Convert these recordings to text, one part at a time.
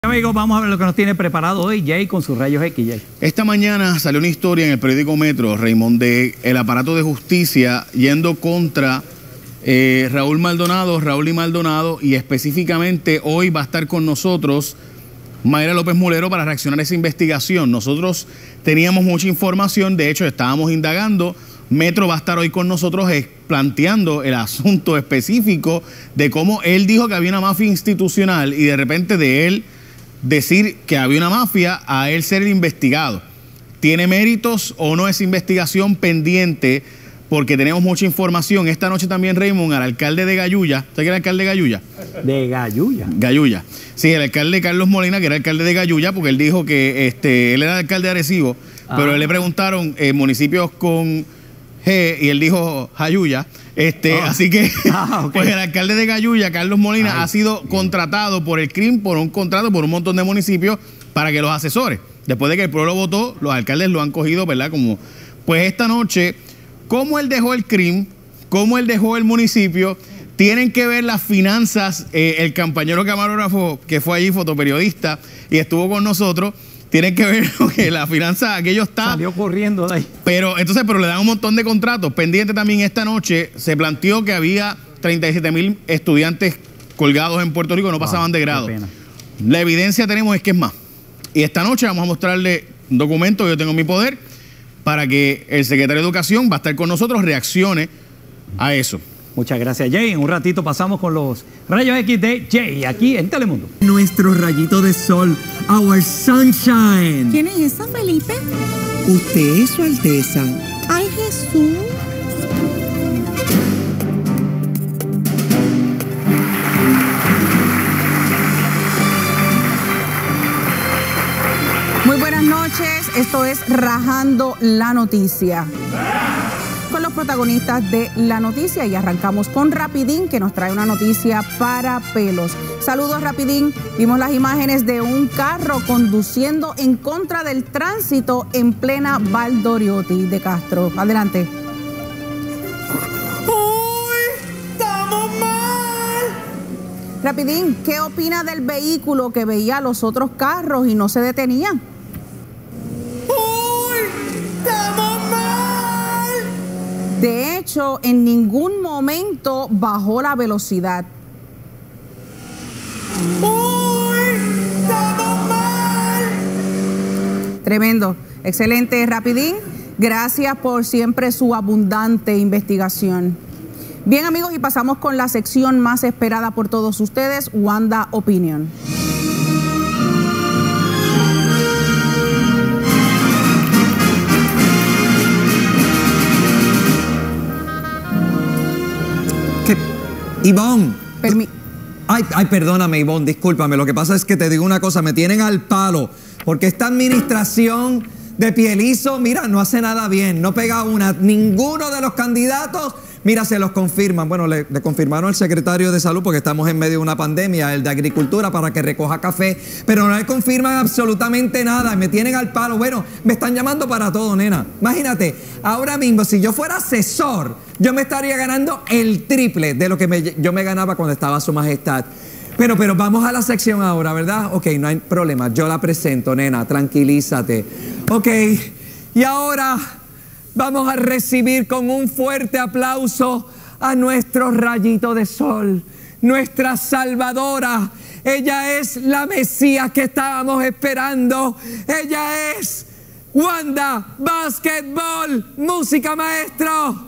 Amigos, vamos a ver lo que nos tiene preparado hoy Jay con sus rayos X. Jay. Esta mañana salió una historia en el periódico Metro, Raymond, de el aparato de justicia yendo contra Raúl y Maldonado, y específicamente hoy va a estar con nosotros Mayra López Mulero para reaccionar a esa investigación. Nosotros teníamos mucha información, de hecho estábamos indagando. Metro va a estar hoy con nosotros planteando el asunto específico de cómo él dijo que había una mafia institucional y de repente de él decir que había una mafia a él ser el investigado. ¿Tiene méritos o no esa investigación pendiente? Porque tenemos mucha información. Esta noche también, Raymond, al alcalde de Gayuya. ¿Usted que era alcalde de Gayuya? De Gayuya. Gayuya. Sí, el alcalde Carlos Molina, que era alcalde de Gayuya, porque él dijo que él era alcalde de Arecibo, pero él le preguntaron municipios con G y él dijo Jayuya. Así que okay. Pues el alcalde de Gayuya, Carlos Molina, ha sido contratado por el CRIM por un contrato por un montón de municipios para que los asesore. Después de que el pueblo votó, los alcaldes lo han cogido, ¿verdad? Como, pues esta noche, cómo él dejó el CRIM, cómo él dejó el municipio, tienen que ver las finanzas. El compañero camarógrafo que fue allí, fotoperiodista, y estuvo con nosotros, tienen que ver que la finanza, aquello está... Salió corriendo de ahí. Pero le dan un montón de contratos. Pendiente también esta noche, se planteó que había 37,000 estudiantes colgados en Puerto Rico que no pasaban de grado. La evidencia tenemos es que es más. Y esta noche vamos a mostrarle un documento que yo tengo en mi poder para que el secretario de Educación va a estar con nosotros, reaccione a eso. Muchas gracias, Jay. En un ratito pasamos con los rayos X de Jay aquí en Telemundo. Nuestro rayito de sol, our sunshine. ¿Quién es esa, Felipe? Usted es Su Alteza. ¡Ay, Jesús! Muy buenas noches, esto es Rajando la Noticia, con los protagonistas de la noticia, y arrancamos con Rapidín, que nos trae una noticia para pelos. Saludos, Rapidín. Vimos las imágenes de un carro conduciendo en contra del tránsito en plena Valdoriotti de Castro. Adelante. ¡Uy! ¡Estamos mal! Rapidín, ¿qué opina del vehículo que veía a los otros carros y no se detenía? De hecho, en ningún momento bajó la velocidad. ¡Uy! ¡Estamos mal! Tremendo. Excelente, Rapidín. Gracias por siempre su abundante investigación. Bien, amigos, y pasamos con la sección más esperada por todos ustedes, Wanda Opinion. Ivonne. Ay, perdóname, Ivonne, discúlpame. Lo que pasa es que te digo una cosa, me tienen al palo, porque esta administración de Pielizo, mira, no hace nada bien, no pega una. Ninguno de los candidatos, mira, se los confirman. Bueno, le confirmaron al secretario de Salud porque estamos en medio de una pandemia, el de Agricultura, para que recoja café, pero no le confirman absolutamente nada, me tienen al palo. Bueno, me están llamando para todo, nena. Imagínate, ahora mismo, si yo fuera asesor, yo me estaría ganando el triple de lo que yo me ganaba cuando estaba Su Majestad. Pero vamos a la sección ahora, ¿verdad? Ok, no hay problema, yo la presento, nena, tranquilízate. Ok, y ahora vamos a recibir con un fuerte aplauso a nuestro rayito de sol, nuestra salvadora. Ella es la Mesías que estábamos esperando. Ella es Wanda Basketball. Música, maestro.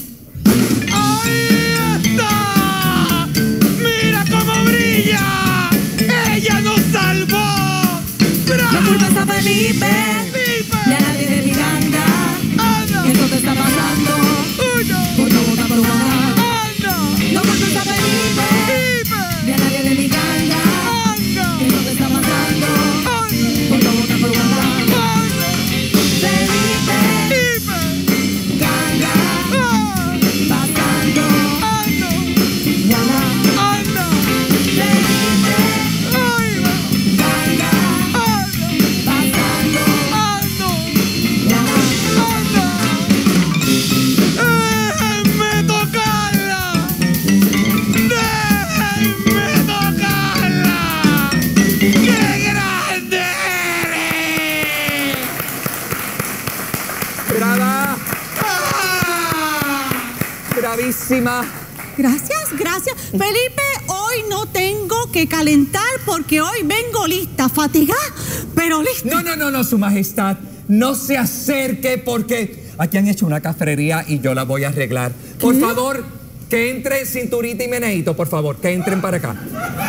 ¡Ahí está! ¡Mira cómo brilla! ¡Ella nos salvó! ¡Bravo! La culpa está Felipe, y a nadie le ganga. Esto te está pasando por no votar por Wanda. La culpa está Felipe, y a nadie le ganga. Esto te está pasando por no votar por Wanda. Felipe, ganga, pasando. Wanda, Felipe, ganga, pasando. Bienvenidísima. Gracias, gracias. Felipe, hoy no tengo que calentar porque hoy vengo lista, fatigada, pero lista. No, Su Majestad. No se acerque porque aquí han hecho una cafrería y yo la voy a arreglar. Por favor, que entre Cinturita y Meneíto, por favor, que entren para acá.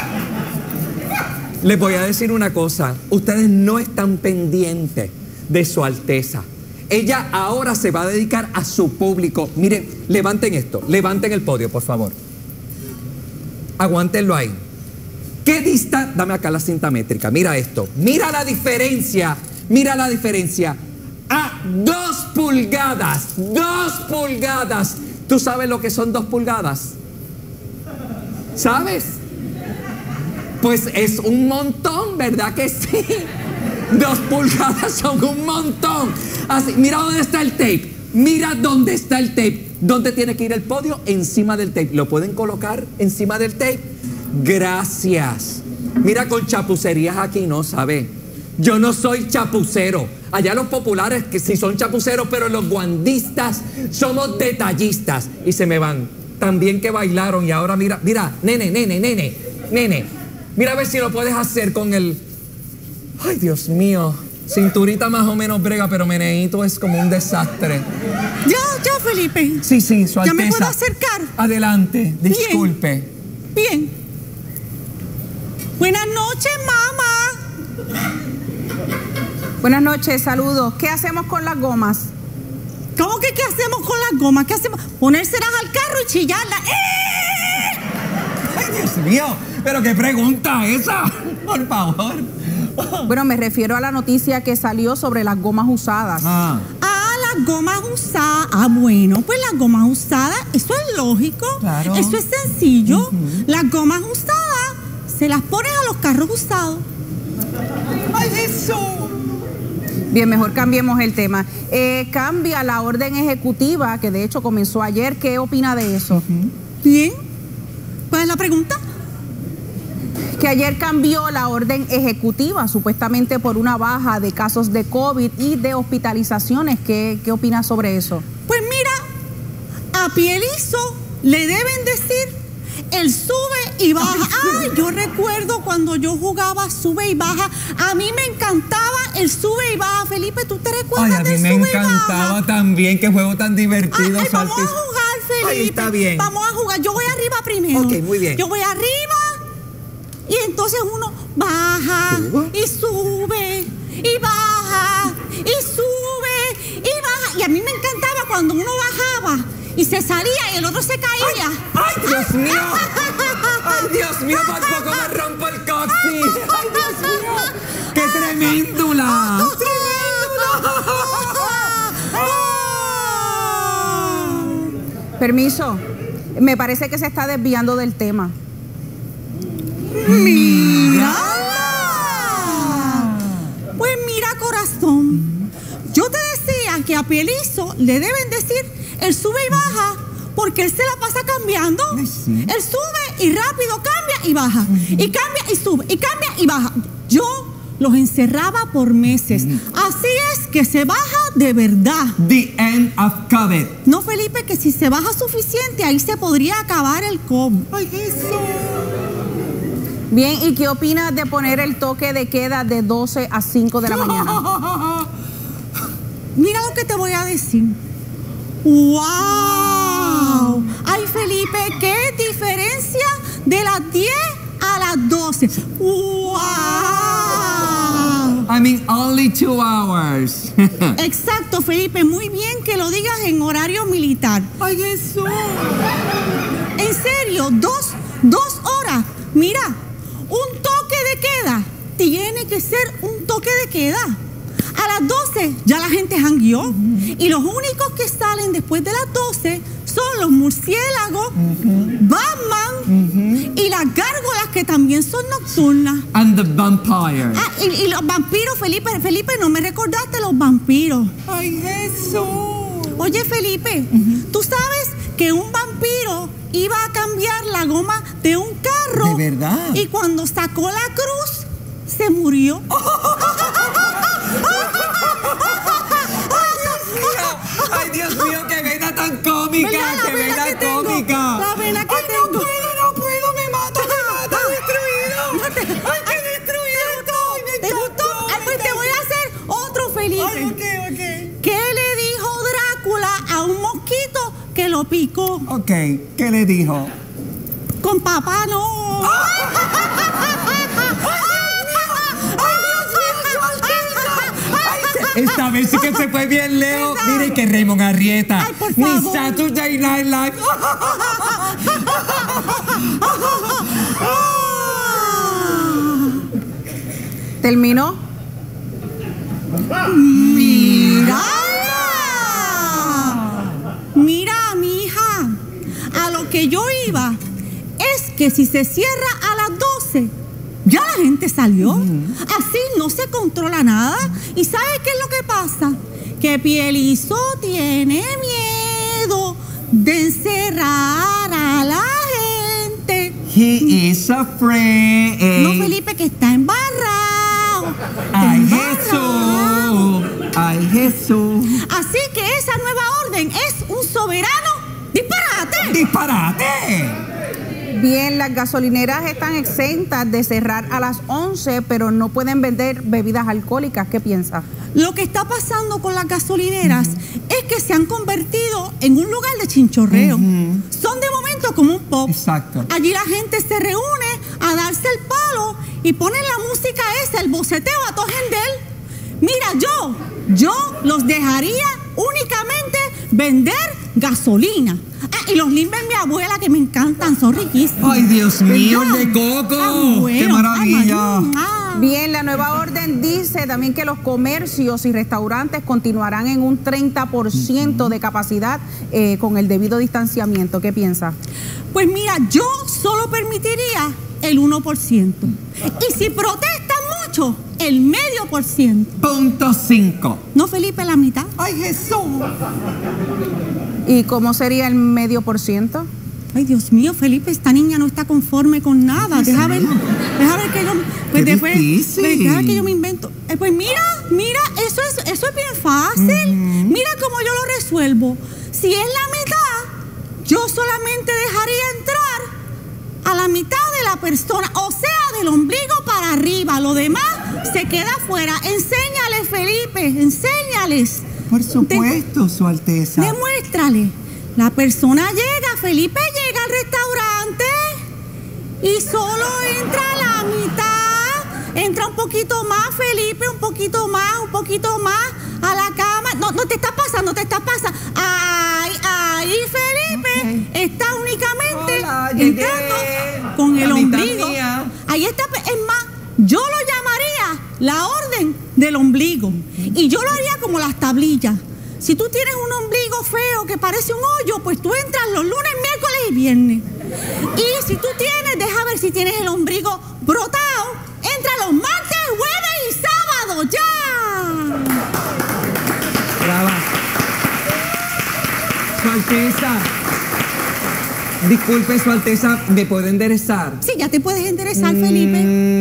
Les voy a decir una cosa. Ustedes no están pendientes de Su Alteza. Ella ahora se va a dedicar a su público. Miren, levanten esto. Levanten el podio, por favor. Aguántenlo ahí. ¿Qué dista? Dame acá la cinta métrica. Mira esto. Mira la diferencia. Mira la diferencia. A 2 pulgadas. 2 pulgadas. ¿Tú sabes lo que son 2 pulgadas? ¿Sabes? Pues es un montón, ¿verdad que sí? 2 pulgadas son un montón. Así, mira dónde está el tape. Mira dónde está el tape. ¿Dónde tiene que ir el podio? Encima del tape. ¿Lo pueden colocar encima del tape? Gracias. Mira, con chapucerías aquí no, ¿sabe? Yo no soy chapucero. Allá los populares que sí son chapuceros, pero los guandistas somos detallistas. Y se me van. También que bailaron y ahora mira, nene. Mira a ver si lo puedes hacer con el... Ay, Dios mío. Cinturita más o menos brega, pero Meneíto es como un desastre. Ya, Felipe. Sí, Su Alteza. ¿Ya me puedo acercar? Adelante, disculpe. Bien. Buenas noches, mamá. Buenas noches, saludos. ¿Qué hacemos con las gomas? ¿Cómo que qué hacemos con las gomas? ¿Qué hacemos? Ponérselas al carro y chillarlas. Ay, Dios mío, pero qué pregunta esa, por favor. Bueno, me refiero a la noticia que salió sobre las gomas usadas. Las gomas usadas. Bueno, pues las gomas usadas, eso es lógico. Claro. Eso es sencillo. Las gomas usadas se las ponen a los carros usados. ¡Ay, eso! Bien, mejor cambiemos el tema. Cambia la orden ejecutiva, que de hecho comenzó ayer. ¿Qué opina de eso? Bien. ¿Cuál es la pregunta? Que ayer cambió la orden ejecutiva, supuestamente por una baja de casos de COVID y de hospitalizaciones. ¿Qué opina sobre eso? Pues mira, a Pielizo le deben decir el sube y baja. Ay, yo recuerdo cuando yo jugaba sube y baja. A mí me encantaba el sube y baja. Felipe, ¿tú te recuerdas del sube y baja? A mí me encantaba también. Qué juego tan divertido. Ay, vamos a jugar, Felipe. Ahí está bien. Vamos a jugar. Yo voy arriba primero. Ok, muy bien. Yo voy arriba y entonces uno baja y sube y baja y sube y baja. Y a mí me encantaba cuando uno bajaba y se salía y el otro se caía. ¡Ay, Dios mío! ¡Ay, Dios mío! Por poco me rompo el coxis. ¡Ay, Dios mío! ¡Qué treméndula! Permiso. Me parece que se está desviando del tema. ¡Mírala! Pues mira, corazón, yo te decía que a Pielizo le deben decir el sube y baja porque él se la pasa cambiando. Sí. Él sube y rápido cambia y baja. Y cambia y sube y cambia y baja. Yo los encerraba por meses. Así es que se baja de verdad. The end of COVID. No, Felipe, que si se baja suficiente, ahí se podría acabar el COVID. ¡Ay, eso! Bien, ¿y qué opinas de poner el toque de queda de 12 a 5 de la mañana? Mira lo que te voy a decir. ¡Wow! Ay, Felipe, qué diferencia de las 10 a las 12. ¡Wow! I mean, only 2 hours. Exacto, Felipe, muy bien que lo digas en horario militar. ¡Ay, eso! En serio, dos horas. Mira, un toque de queda tiene que ser un toque de queda. A las 12 ya la gente jangueó. Y los únicos que salen después de las 12 son los murciélagos, Batman y las gárgolas que también son nocturnas. And the vampires. Y los vampiros, Felipe, no me recordaste los vampiros. ¡Ay, eso! Oye, Felipe, ¿tú sabes que un vampiro iba a cambiar la goma de un carro? ¿De verdad? Y cuando sacó la cruz, se murió. ¡Ay, Dios mío! ¡Qué vena tan cómica! ¿Verdad? La ¡Qué vena vena que tengo. cómica! ¿Qué le dijo Drácula a un mosquito que lo picó? Ok, ¿qué le dijo? Con papá no. Esta vez sí que se fue bien lejos. Mire que Raymond Arrieta. Ay, por Ni favor. Saturday Night Live. ¿Terminó? ¡Mírala! Mira, mi hija, a lo que yo iba es que si se cierra a las 12, ya la gente salió. Así no se controla nada. ¿Y sabe qué es lo que pasa? Que Pielizo tiene miedo de encerrar a la gente. He is afraid. No, Felipe, que está embarrado. Ay, Embarrado. Jesús. Ay, Jesús. Así que esa nueva orden es un soberano disparate. ¡Disparate! Bien, las gasolineras están exentas de cerrar a las 11, pero no pueden vender bebidas alcohólicas. ¿Qué piensa? Lo que está pasando con las gasolineras es que se han convertido en un lugar de chinchorreo. Son de momento como un pop. Exacto. Allí la gente se reúne a darse el palo y ponen la música esa, el boceteo a todo gendel. Mira, yo los dejaría únicamente vender gasolina. Ah, y los limber mi abuela que me encantan, son riquísimos. Ay, Dios mío, el ¿Verdad? de coco. Tan bueno. ¡Qué maravilla! Bien, la nueva orden dice también que los comercios y restaurantes continuarán en un 30% de capacidad con el debido distanciamiento. ¿Qué piensa? Pues mira, yo solo permitiría el 1%. Y si protestan mucho, el 0,5%. Punto 5. ¿No, Felipe, la mitad? ¡Ay, Jesús! ¿Y cómo sería el 0,5%? Ay, Dios mío, Felipe, esta niña no está conforme con nada. Deja ver que yo... Pues Qué después, difícil. pues deja que yo me invento. Pues mira, eso es bien fácil. Mira cómo yo lo resuelvo. Si es la mitad, yo solamente dejaría entrar a la mitad de la persona, o sea, del ombligo para arriba. Lo demás se queda afuera. Enséñales, Felipe, enséñales. Por supuesto, Su Alteza. Demuéstrale. La persona llega, Felipe llega al restaurante y solo entra la mitad. Entra un poquito más, Felipe, un poquito más a la cama. No te estás pasando, Ahí, Felipe, está únicamente Hola, llegué. entrando con el La mitad ombligo. mía. Ahí está, es más, yo lo llamaría la orden del ombligo. Y yo lo haría como las tablillas. Si tú tienes un ombligo feo que parece un hoyo, pues tú entras los lunes, miércoles y viernes. Y si tú tienes, deja ver si tienes el ombligo brotado, entra los martes, jueves y sábados, ¡ya! Brava. Su Alteza. Disculpe, Su Alteza, ¿me puede enderezar? Sí, ya te puedes enderezar, Felipe.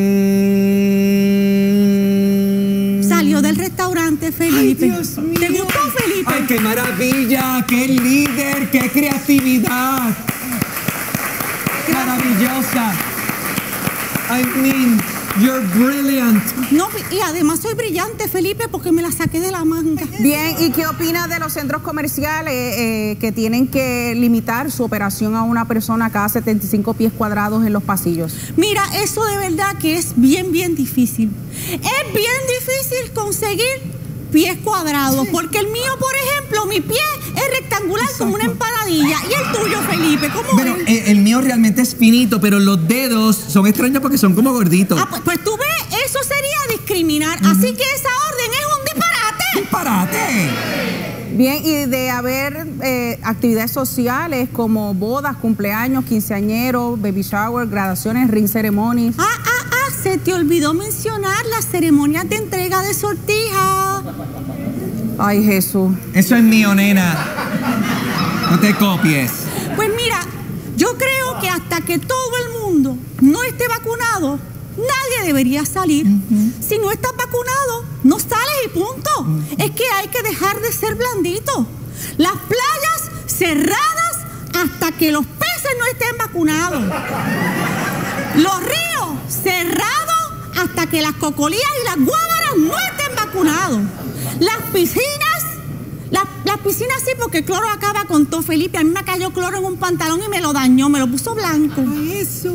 Salió del restaurante, Felipe. Ay, Dios mío. ¿Te gustó, Felipe? ¡Ay, qué maravilla! ¡Qué líder! ¡Qué creatividad! ¡Maravillosa! I mean, you're brilliant. No, y además soy brillante, Felipe, porque me la saqué de la manga. Bien, ¿y qué opina de los centros comerciales que tienen que limitar su operación a una persona cada 75 pies cuadrados en los pasillos? Mira, eso de verdad que es bien difícil. Es bien difícil conseguir pies cuadrados, porque el mío, por ejemplo, mi pie es rectangular como una empanadilla. ¿Y el tuyo, Felipe? ¿Cómo Bueno, es? el mío realmente es finito, pero los dedos son extraños porque son como gorditos. Ah, pues tú ves, eso sería discriminar. Así que esa orden es un disparate. ¡Disparate! Bien, y de haber actividades sociales como bodas, cumpleaños, quinceañeros, baby shower, graduaciones, ring ceremonies. Se te olvidó mencionar las ceremonias de entrega de sortija. Ay, Jesús. Eso es mío, nena. No te copies. Pues mira, yo creo que hasta que todo el mundo no esté vacunado, nadie debería salir. Si no estás vacunado, no sales y punto. Es que hay que dejar de ser blandito. Las playas cerradas hasta que los peces no estén vacunados. Los ríos cerrados hasta que las cocolías y las guávaras no estén vacunados. Las piscinas sí, porque el cloro acaba con todo, Felipe. A mí me cayó cloro en un pantalón y me lo dañó, me lo puso blanco. Eso.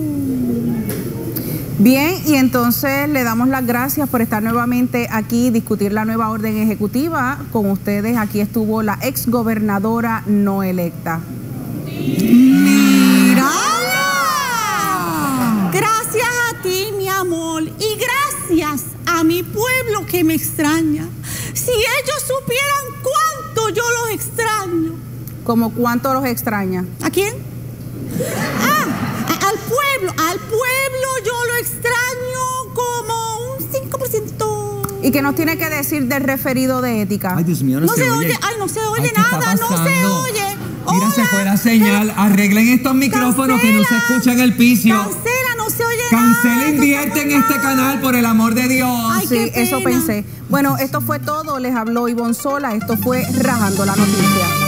Bien, y entonces le damos las gracias por estar nuevamente aquí, discutir la nueva orden ejecutiva. Con ustedes aquí estuvo la exgobernadora no electa. ¡Mírala! Gracias a ti, mi amor, y gracias a mi pueblo que me extraña. Si ellos supieran cuánto yo los extraño. ¿Cómo cuánto los extraña? ¿A quién? Al pueblo yo lo extraño como un 5%. ¿Y qué nos tiene que decir del referido de ética? Ay, Dios mío, No se oye, no se oye ¿qué está nada, no se pasando? oye. Mira, se fue la señal. Arreglen estos micrófonos que no se escucha en el piso. Cancela, no se oye Cancela, nada. invierte en este canal, por el amor de Dios. Ay, Sí, qué eso pena. pensé. Bueno, esto fue todo. Les habló Ivonne Sola. Esto fue Rajando la Noticia.